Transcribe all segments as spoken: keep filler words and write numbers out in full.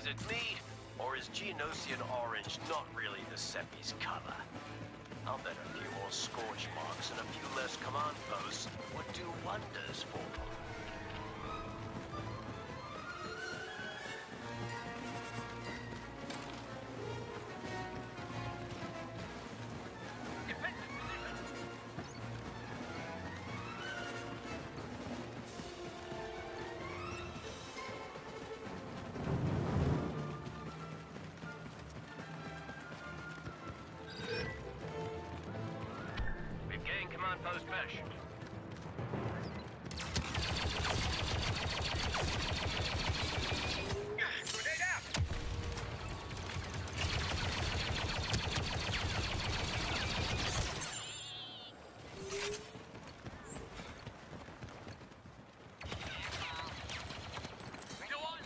Is it me, or is Geonosian orange not really the Sepi's color? I'll bet a few more scorch marks and a few less command posts would do wonders for them. Post mesh. Grenade out! Go on!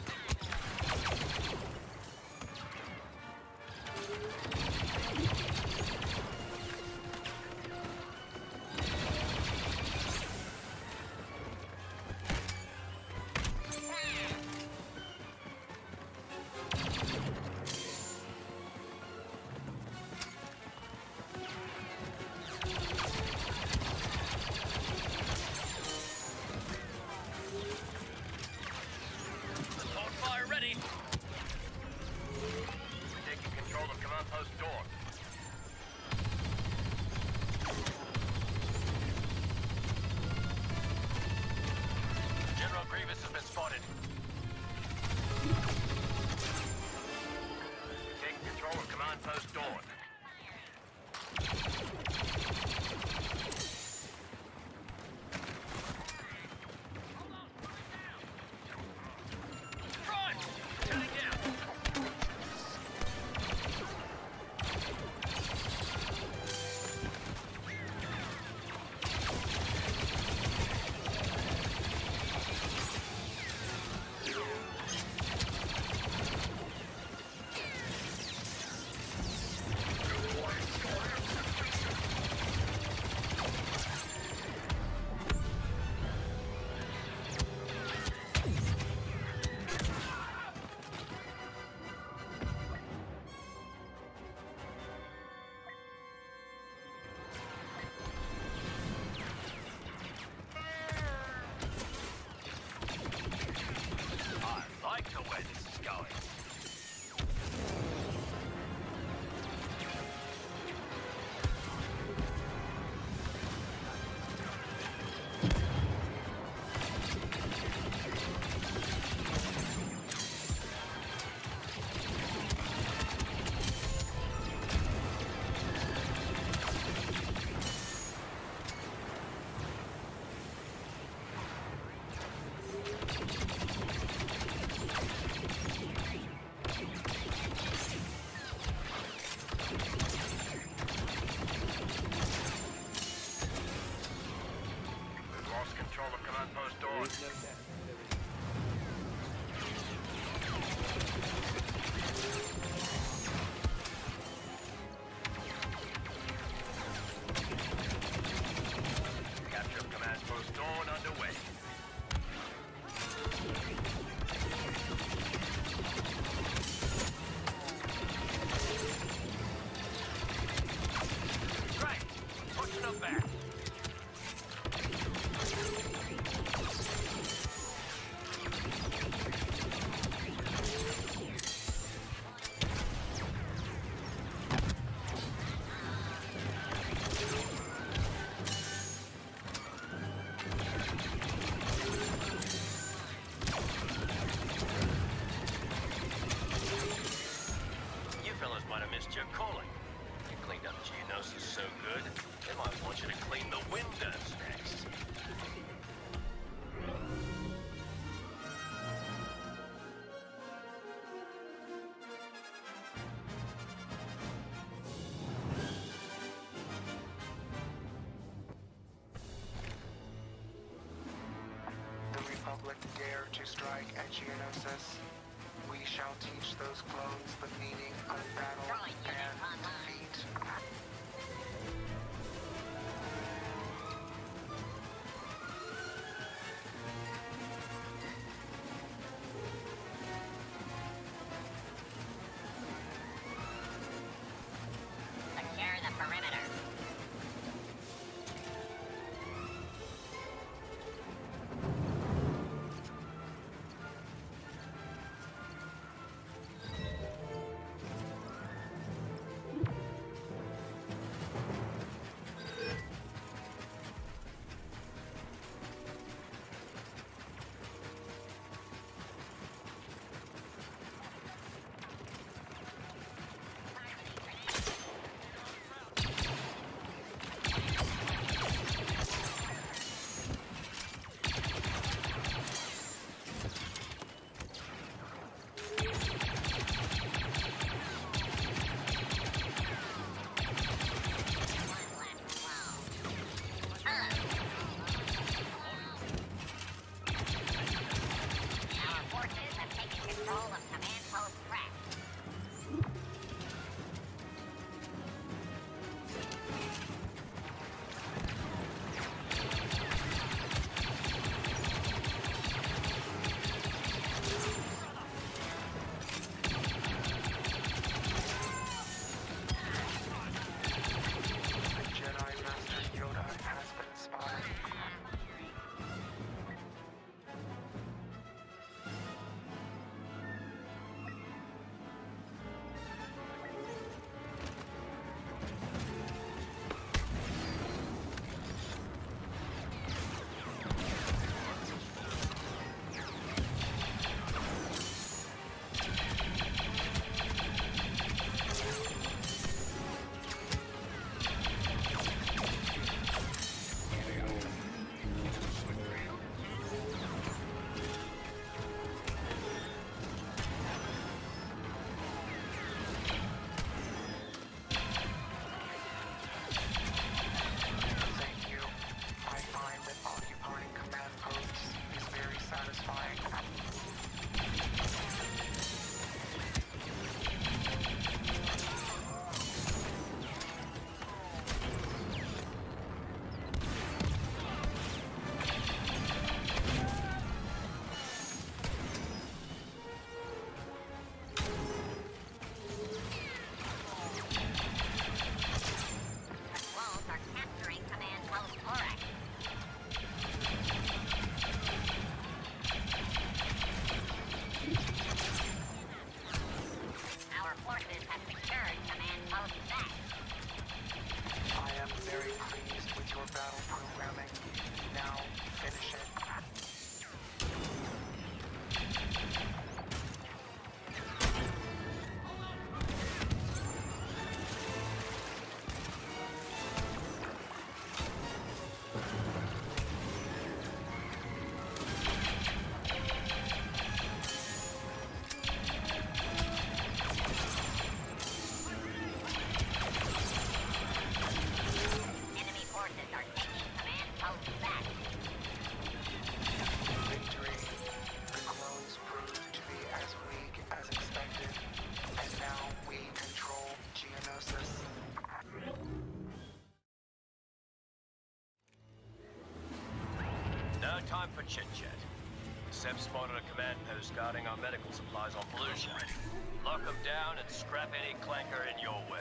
Your calling. You cleaned up Geonosis so good, they might want you to clean the windows next. The Republic dare to strike at Geonosis. We shall teach those clones the meaning of battle and defeat. time for chit-chat. Seb spotted a command post guarding our medical supplies on Felucia. Lock them down and scrap any clanker in your way.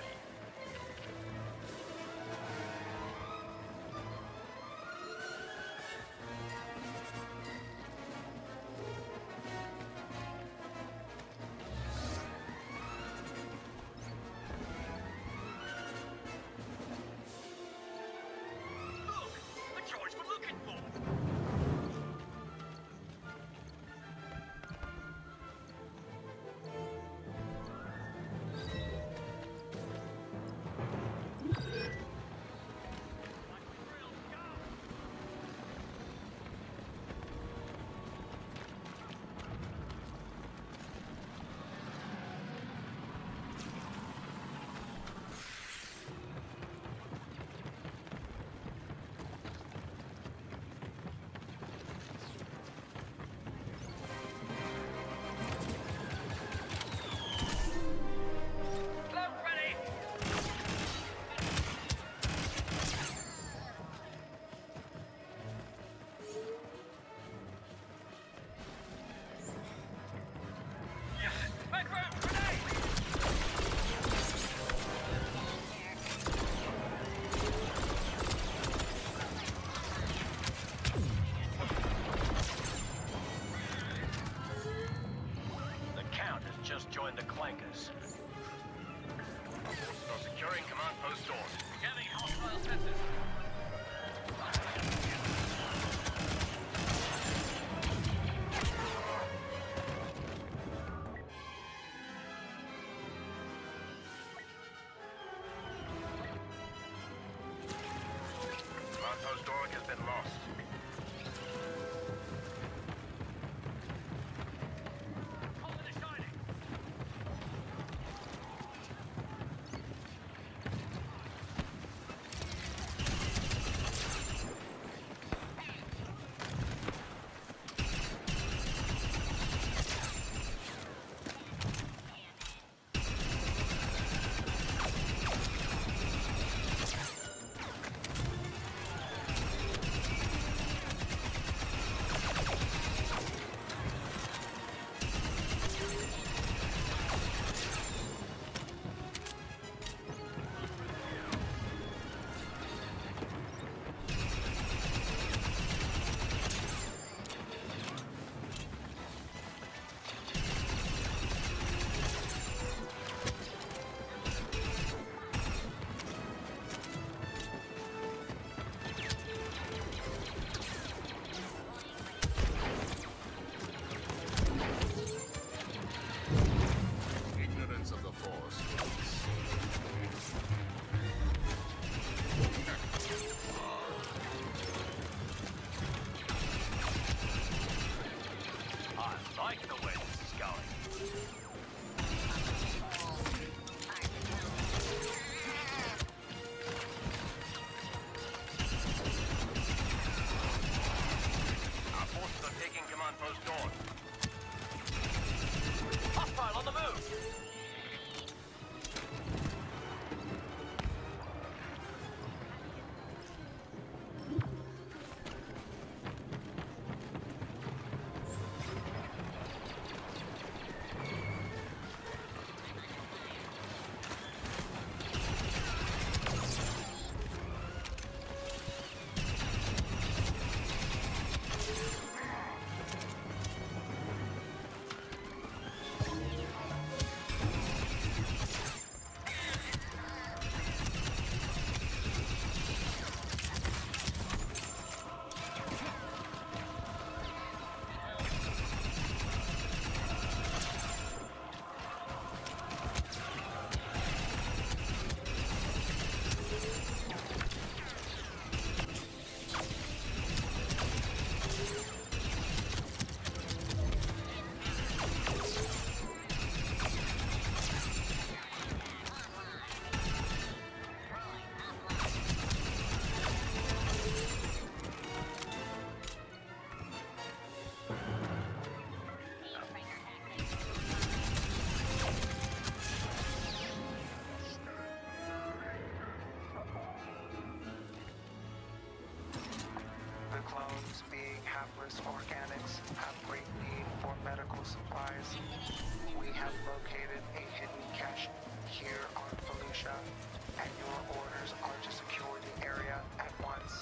those being hapless organics have great need for medical supplies, we have located a hidden cache here on Felucia, and your orders are to secure the area at once.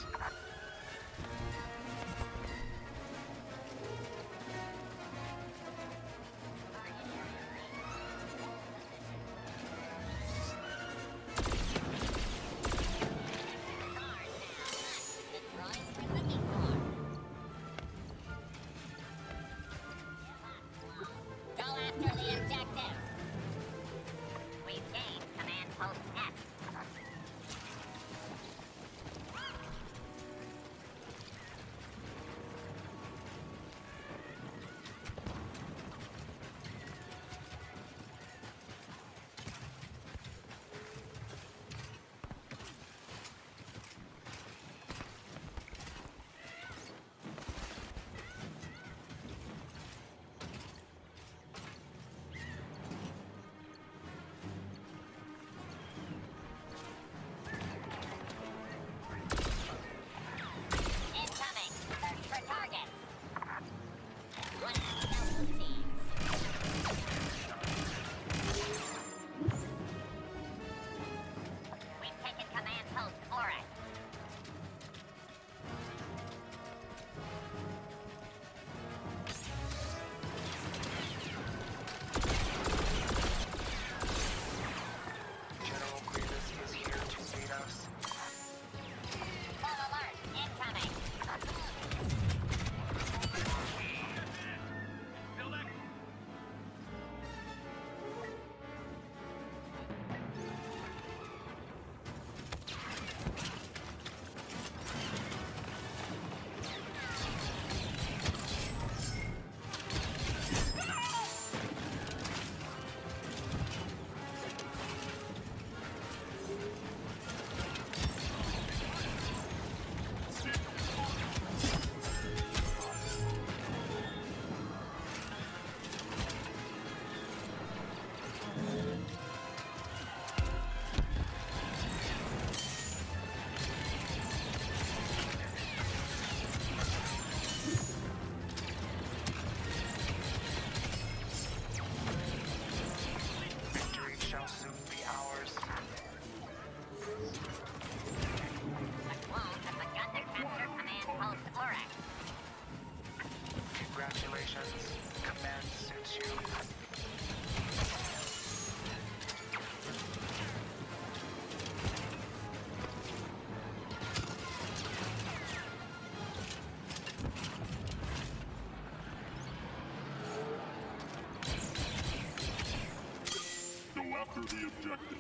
After the objective.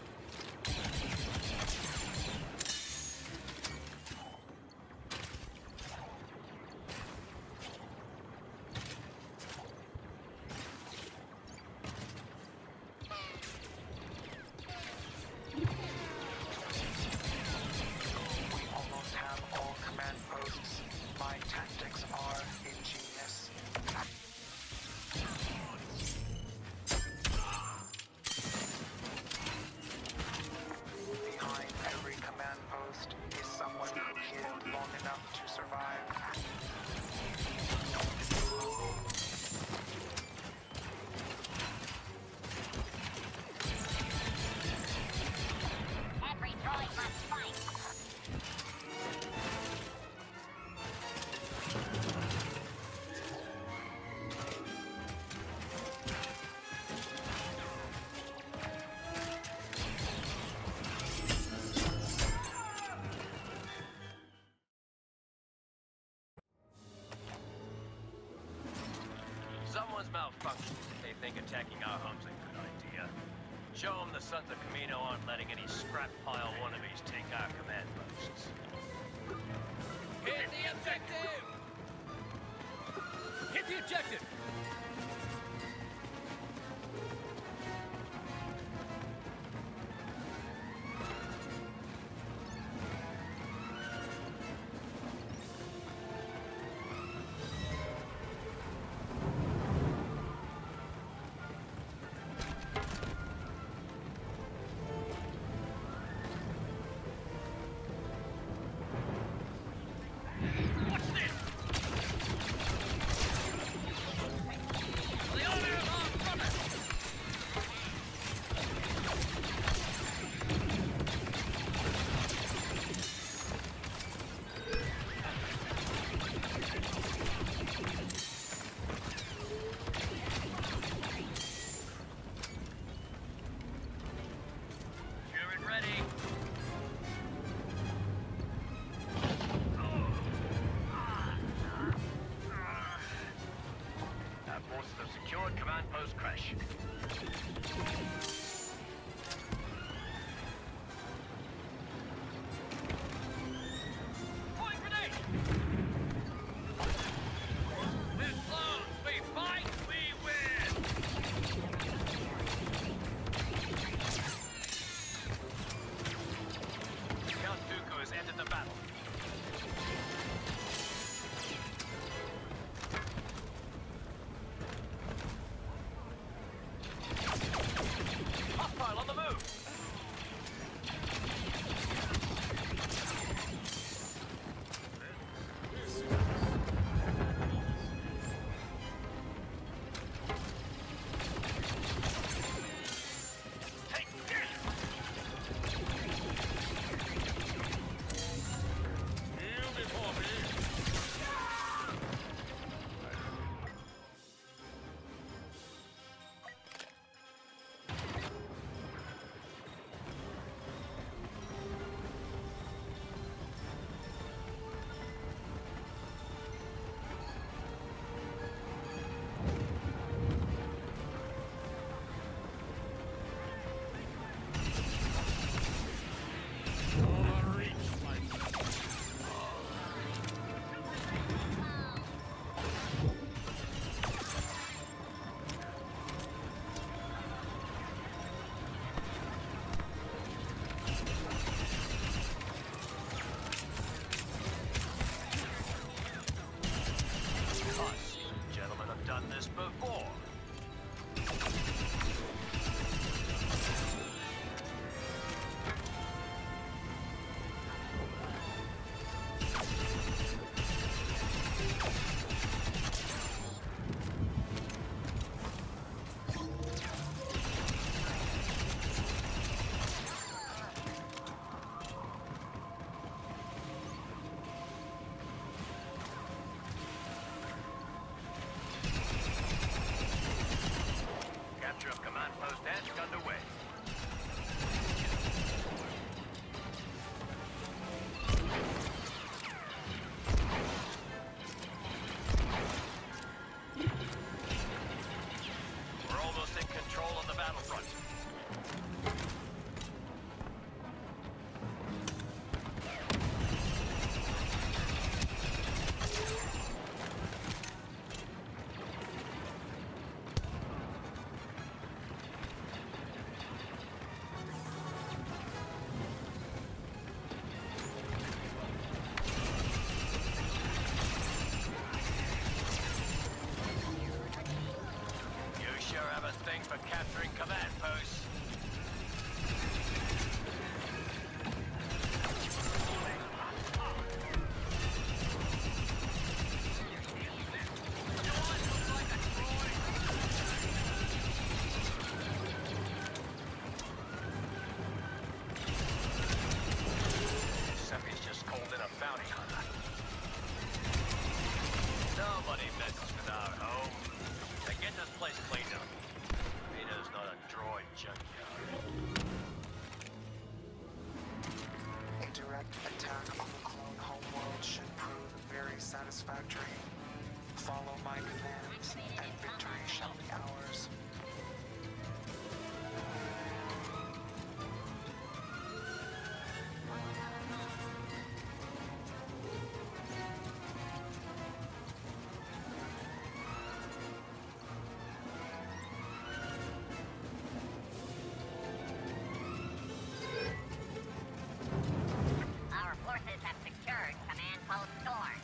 Someone's malfunctioning if they think attacking our home's a good idea. Show them the Sons of Kamino aren't letting any scrap pile wannabes take our command posts. Hit the objective! Hit the objective! Watch this! nose crash. Point grenade! This close, we fight, we win! Count Dooku has entered the battle. Hostile on the move! Take this! Kneel before me! Us, gentlemen, have done this before. Capture of command post Dash underway. We're almost in control of the battlefront. You sure have a thing for capturing command posts. Seppi's just called in a bounty hunter. Nobody messes with our home. Now get this place cleaned up. Kamino's not a droid junkyard. A direct attack on the clone homeworld should prove very satisfactory. Follow my commands, and victory shall be ours. Our forces have secured Command Post Dorn.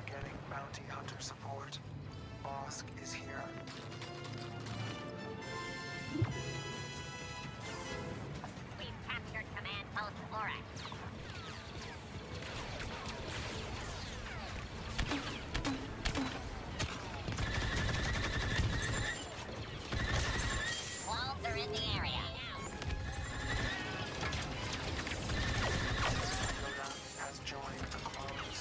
getting bounty hunter support. Bosk is here. We've captured command post Lorax. Walls are in the area. Yoda has joined the clones.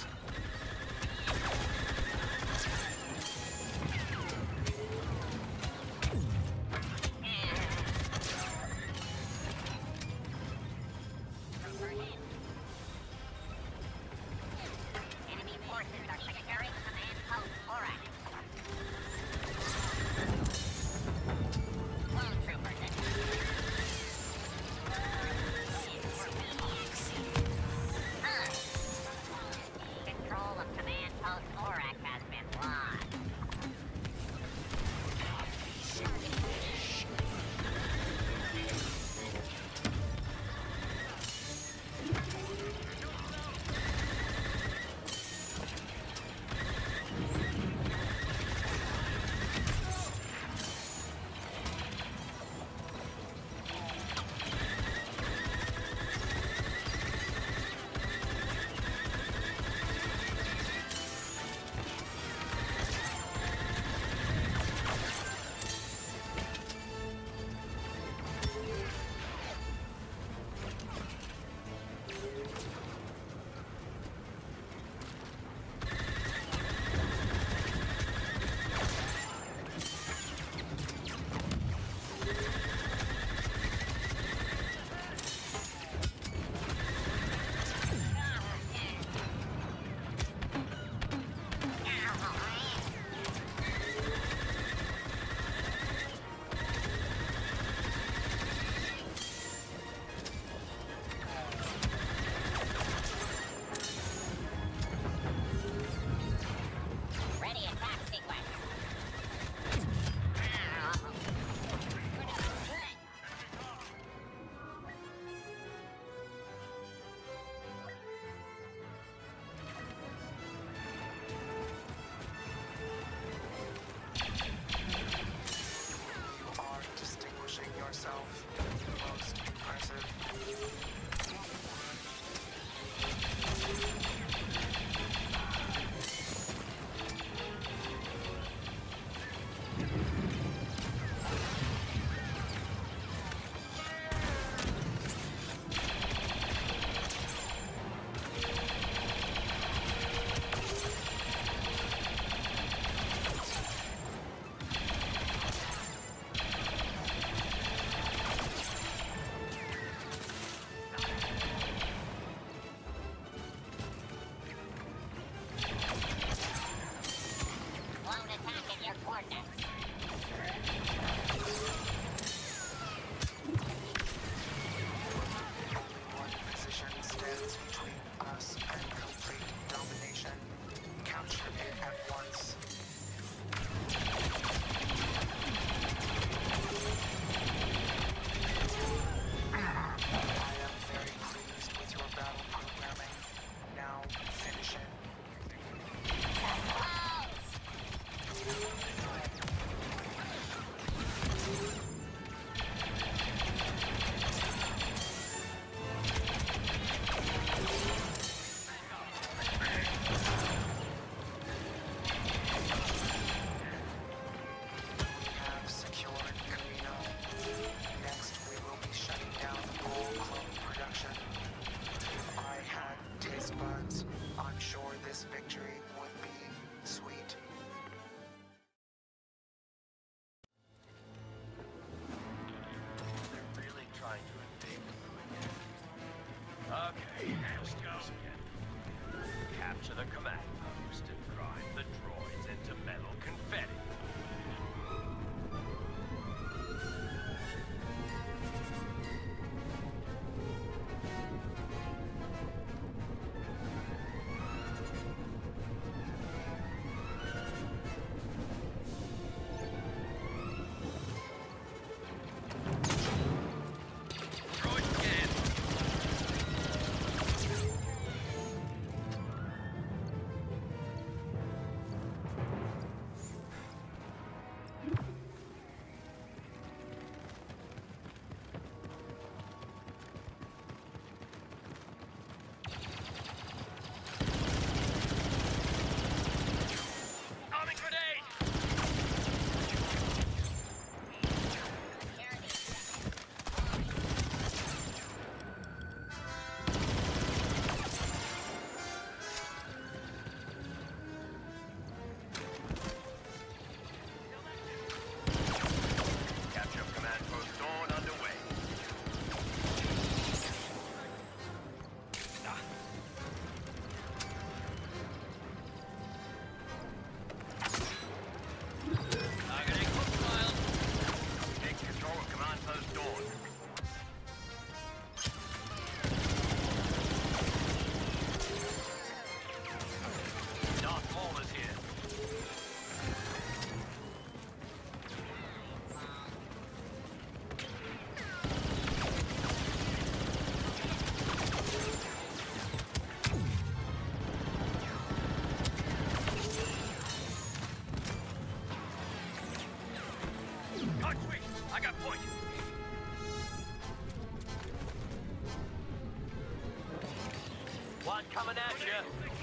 coming at you.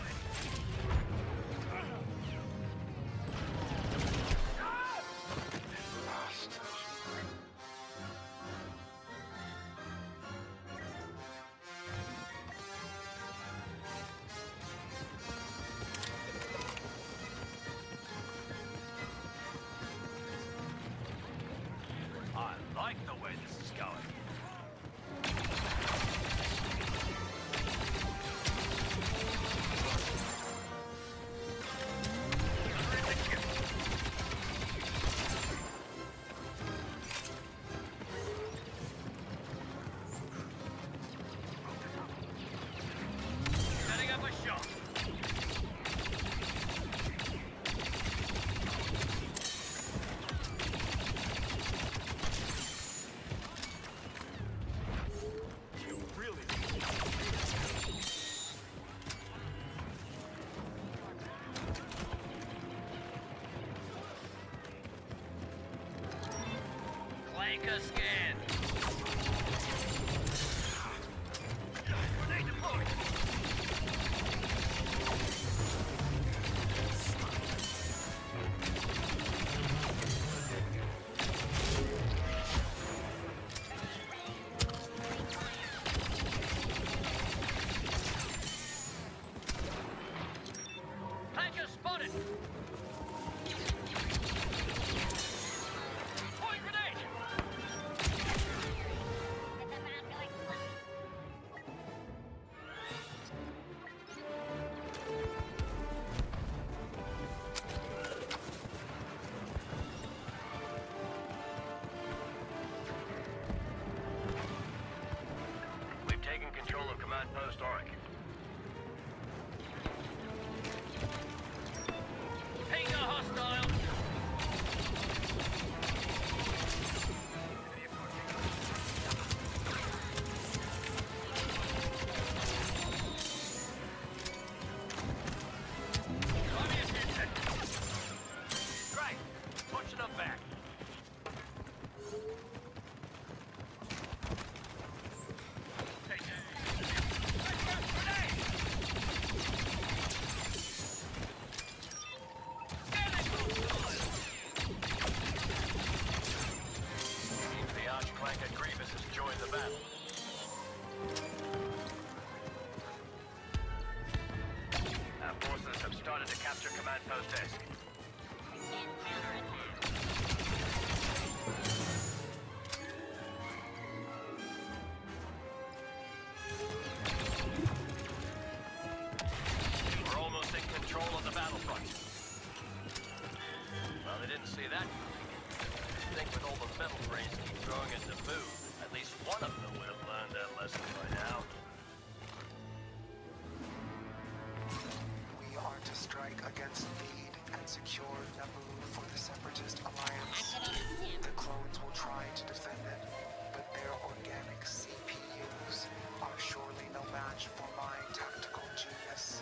I like the way this is going. Setting up a shot. You really... Flanker scan. Grenade deployed. Flanker spotted. Point grenade. It's about to explode. We've taken control of Command Post Auric. Pinger hostile. Army attention. Great! Pushing them back. Take it. Grenade. Scanning. The Archclanker Grievous has joined the battle. Our forces have started to capture Command Post Desk. Get counterattack. We're almost in control of the battlefront. Well, they didn't see that. I think with all the metal brains keep throwing at Naboo, at least one of them would have learned their lesson by now. We are to strike against Theed and secure Naboo for the Separatist Alliance. The clones will try to defend it, but their organic C P Us are surely no match for my tactical genius.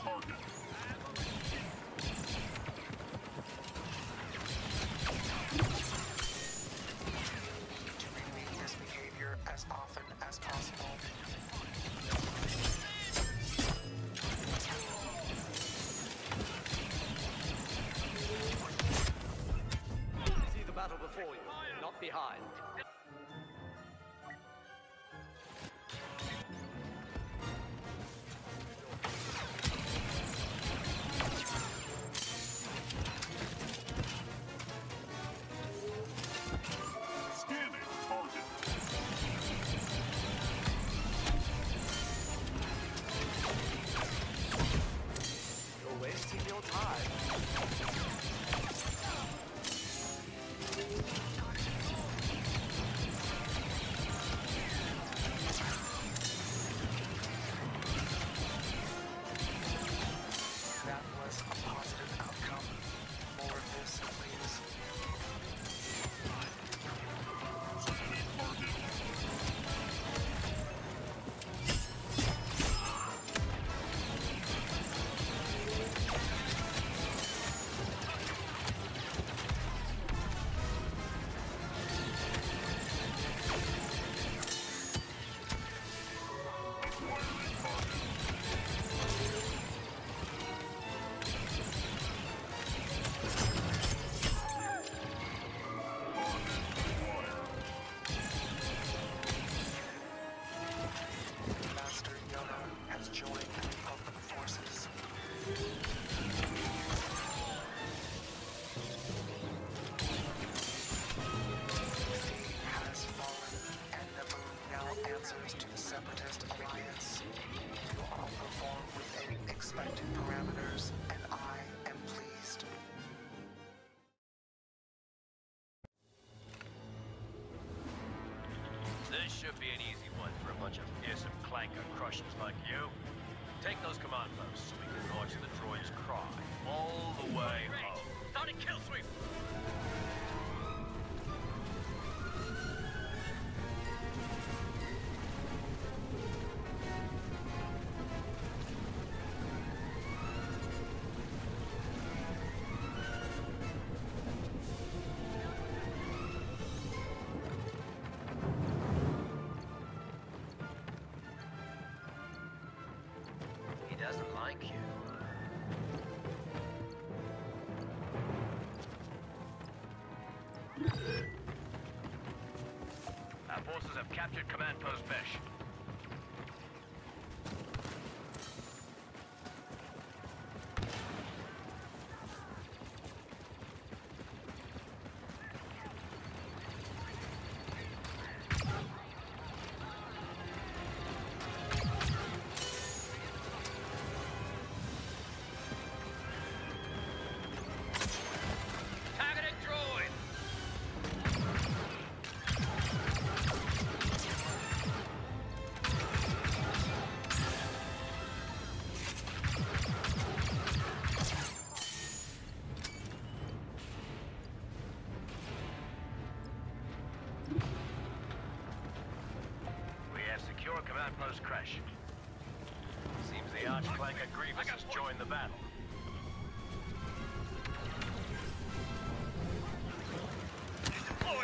To repeat this behavior as often as possible. See the battle before you, not behind. You're wasting your time. That was a positive outcome. More of this, please. Master Yoda has joined the Republic forces. Fate has fallen, and Naboo now answers to the Separatist Alliance. You all perform within expected parameters, and I am pleased. This should be an easy one for a bunch of fearsome clanker crushers like you. Take those command posts so we can launch the droid's cry all the way home. Starting kill sweep. He doesn't like you. Our forces have captured command post Mesh. Targeting droid! We have secure command post crash. Seems the arch-clanker Grievous has joined the battle. Deployed!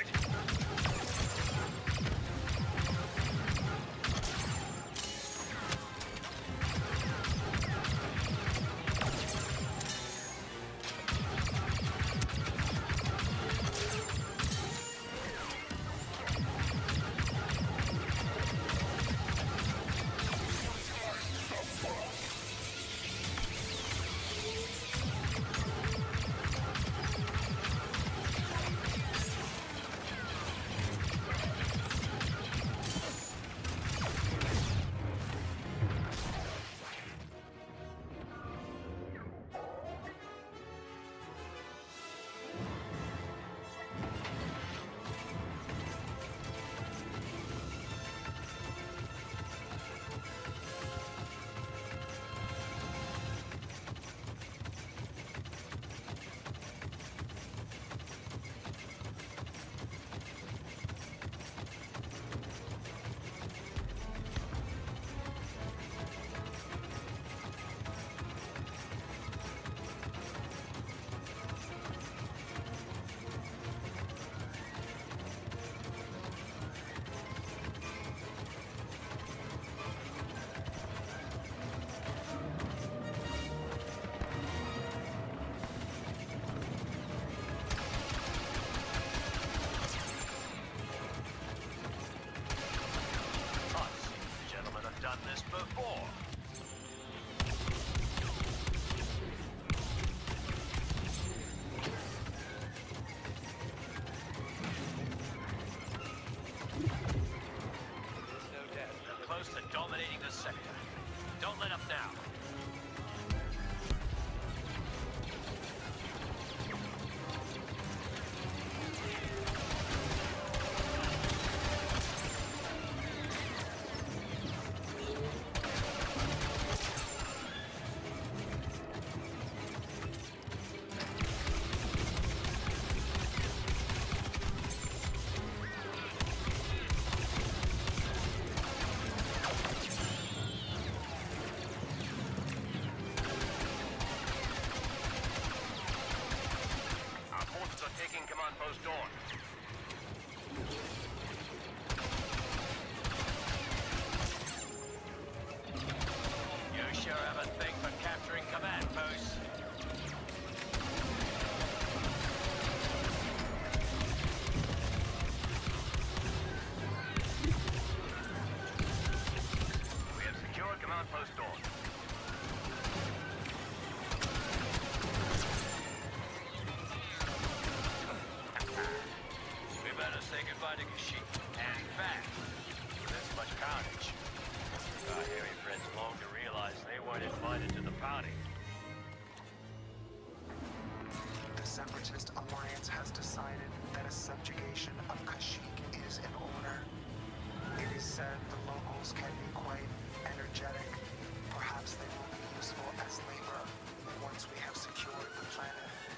party. The Separatist Alliance has decided that a subjugation of Kashyyyk is in order. It is said the locals can be quite energetic. Perhaps they will be useful as labor once we have secured the planet.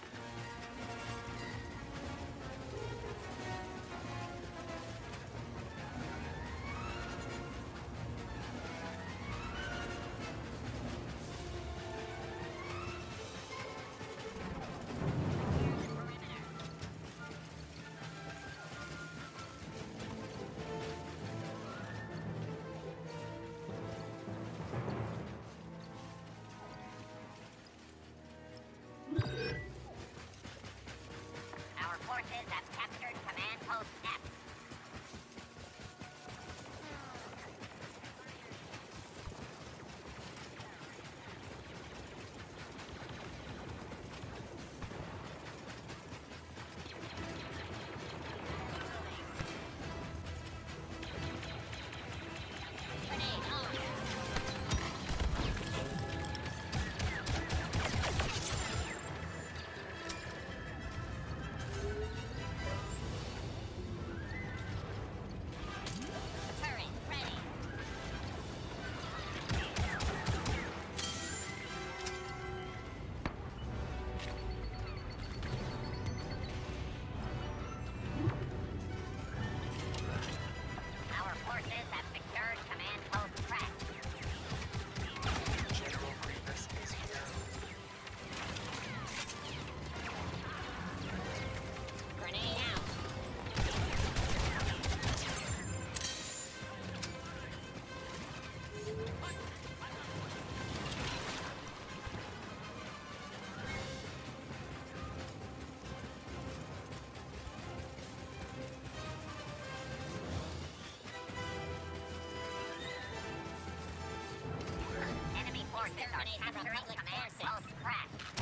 Our forces have captured Command Post F. Grenade on. Turret ready. Our forces have secured Command Post Track. General Grievous is here. Grenade out. Enemy forces are capturing Command Post Track.